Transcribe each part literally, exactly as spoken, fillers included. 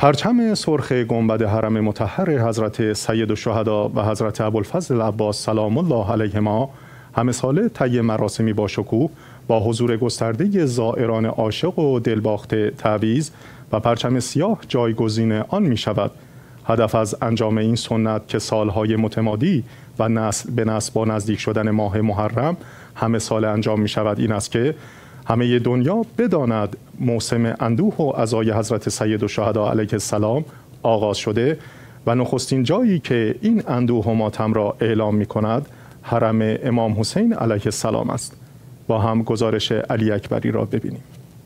پرچم سرخ گنبد حرم مطهر حضرت سیدالشهدا و حضرت ابوالفضل العباس سلام الله علیهما همه ساله طی مراسمی با شکوه با حضور گسترده زائران عاشق و دلباخته تعویض و پرچم سیاه جایگزین آن می شود. هدف از انجام این سنت که سالهای متمادی و نسل به نسل با نزدیک شدن ماه محرم همه سال انجام می شود این است که همه دنیا بداند موسم اندوه و عزای حضرت سیدالشهدا علیه السلام آغاز شده و نخستین جایی که این اندوه و ماتم را اعلام می کند حرم امام حسین علیه السلام است. با هم گزارش علی اکبری را ببینیم.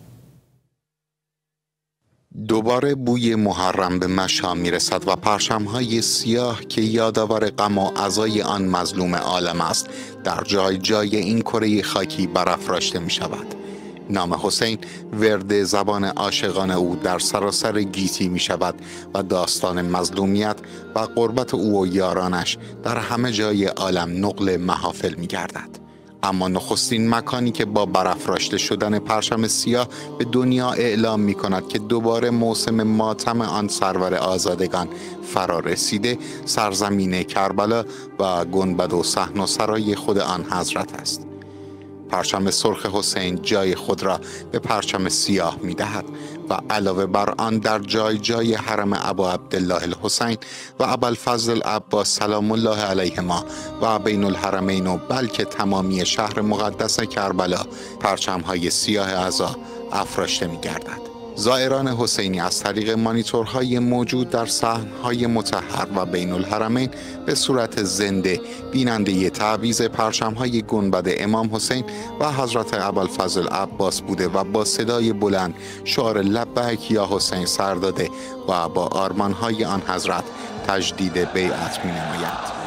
دوباره بوی محرم به مشام می رسد و پرچم‌های سیاه که یادآور غم و عزای آن مظلوم عالم است در جای جای این کره خاکی برافراشته می شود. نام حسین ورد زبان عاشقان او در سراسر گیتی می شود و داستان مظلومیت و غربت او و یارانش در همه جای عالم نقل محافل می گردد. اما نخستین مکانی که با برافراشته شدن پرچم سیاه به دنیا اعلام می کند که دوباره موسم ماتم آن سرور آزادگان فرا رسیده سرزمین کربلا و گنبد و صحن و سرای خود آن حضرت است. پرچم سرخ حسین جای خود را به پرچم سیاه می دهد و علاوه بر آن در جای جای حرم ابا عبدالله الحسین و ابوالفضل العباس سلام الله علیهما و بین الحرمین و بلکه تمامی شهر مقدس کربلا پرچم‌های سیاه عزا افراشته می گردد. زائران حسینی از طریق مانیتورهای موجود در صحن‌های مطهر و بین الحرمین به صورت زنده بیننده تعویض پرچم‌های گنبد امام حسین و حضرت ابوالفضل العباس بوده و با صدای بلند شعار لبیک یا حسین سر داده و با آرمان‌های آن حضرت تجدید بیعت می‌نماید.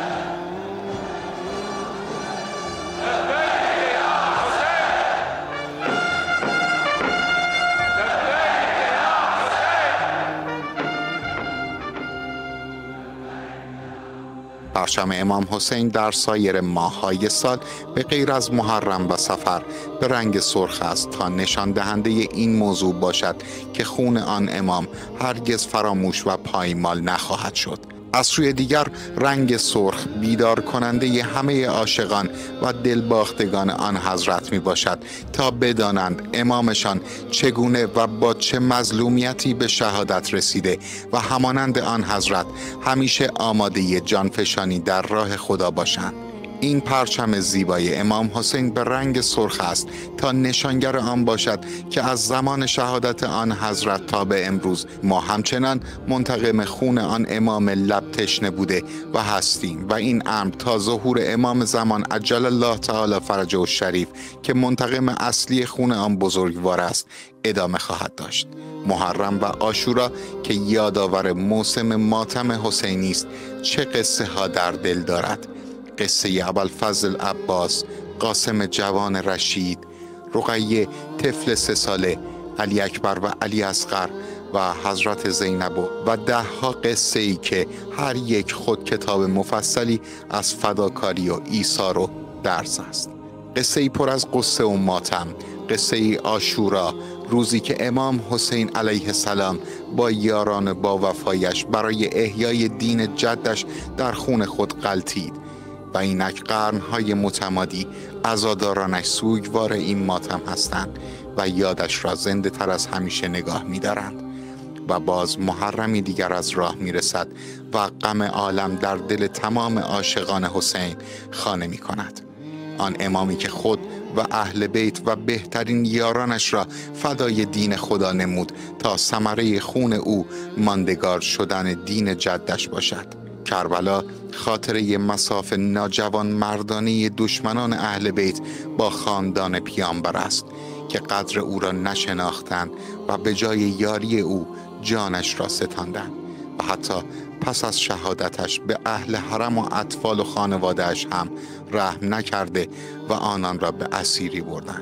پرچم امام حسین در سایر ماه‌های سال به غیر از محرم و صفر به رنگ سرخ است تا نشان دهنده این موضوع باشد که خون آن امام هرگز فراموش و پایمال نخواهد شد. از سوی دیگر رنگ سرخ بیدار کننده همه عاشقان و دلباختگان آن حضرت می باشد تا بدانند امامشان چگونه و با چه مظلومیتی به شهادت رسیده و همانند آن حضرت همیشه آماده جانفشانی در راه خدا باشند. این پرچم زیبای امام حسین به رنگ سرخ است تا نشانگر آن باشد که از زمان شهادت آن حضرت تا به امروز ما همچنان منتقم خون آن امام لب تشنه بوده و هستیم و این امر تا ظهور امام زمان عجل الله تعالی فرجه الشریف که منتقم اصلی خون آن بزرگوار است ادامه خواهد داشت. محرم و عاشورا که یادآور موسم ماتم حسینی است چه قصه ها در دل دارد. قصه ابوالفضل العباس، قاسم جوان رشید، رقیه طفل سه ساله، علی اکبر و علی اصغر و حضرت زینب و ده ها قصه ای که هر یک خود کتاب مفصلی از فداکاری و ایثار و درس است. قصه ای پر از قصه و ماتم، قصه ای عاشورا، روزی که امام حسین علیه السلام با یاران با وفایش برای احیای دین جدش در خون خود غلتید و اینک قرنهای متمادی عزادارانش سوگوار این ماتم هستند و یادش را زنده تر از همیشه نگاه می دارند. و باز محرمی دیگر از راه می رسد و غم عالم در دل تمام عاشقان حسین خانه می کند. آن امامی که خود و اهل بیت و بهترین یارانش را فدای دین خدا نمود تا ثمره خون او ماندگار شدن دین جدش باشد. کربلا خاطره مصاف ناجوان مردانه دشمنان اهل بیت با خاندان پیامبر است که قدر او را نشناختند و به جای یاری او جانش را ستاندند و حتی پس از شهادتش به اهل حرم و اطفال و خانوادهش هم رحم نکرده و آنان را به اسیری بردند.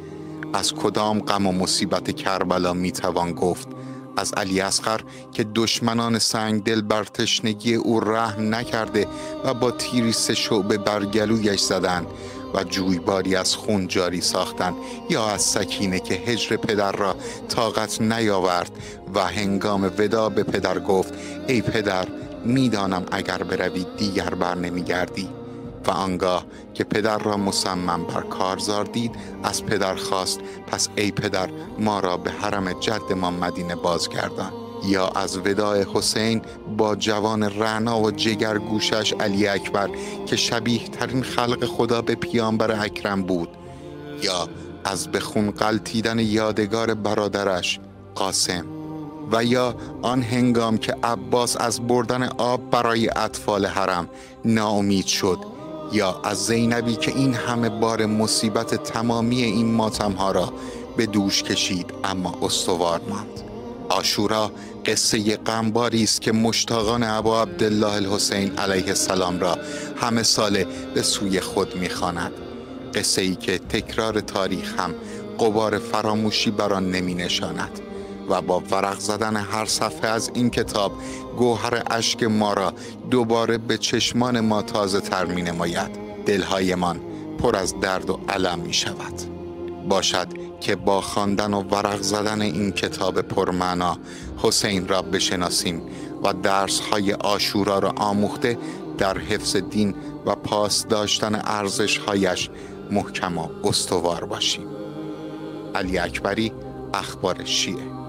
از کدام غم و مصیبت کربلا میتوان گفت؟ از علی اصغر که دشمنان سنگ دل بر تشنگی او رحم نکرده و با تیری سه شعبه بر گلویش زدند و جویباری از خون جاری ساختند، یا از سکینه که هجر پدر را طاقت نیاورد و هنگام وداع به پدر گفت ای پدر میدانم اگر بروی دیگر بر نمیگردی، و آنگاه که پدر را مصمم بر کارزار دید از پدر خواست پس ای پدر ما را به حرم جدمان مدینه بازگردان. یا از وداع حسین با جوان رعنا و جگرگوشش علی اکبر که شبیه ترین خلق خدا به پیامبر اکرم بود، یا از به خون غلتیدن یادگار برادرش قاسم، و یا آن هنگام که عباس از بردن آب برای اطفال حرم ناامید شد، یا از زینبی که این همه بار مصیبت تمامی این ماتمها را به دوش کشید اما استوار ماند. عاشورا قصه غمباری است که مشتاقان ابا عبدالله الحسین علیه السلام را همه ساله به سوی خود می‌خواند. قصه ای که تکرار تاریخ هم غبار فراموشی بر آن نمی‌نشاند و با ورق زدن هر صفحه از این کتاب گوهر اشک ما را دوباره به چشمان ما تازه تر می‌نماید. دلهایمان پر از درد و الم می‌شود. باشد که با خواندن و ورق زدن این کتاب پرمعنا حسین را بشناسیم و درس‌های عاشورا را آموخته در حفظ دین و پاس داشتن ارزش‌هایش محکم و استوار باشیم. علی اکبری، اخبار شیعه.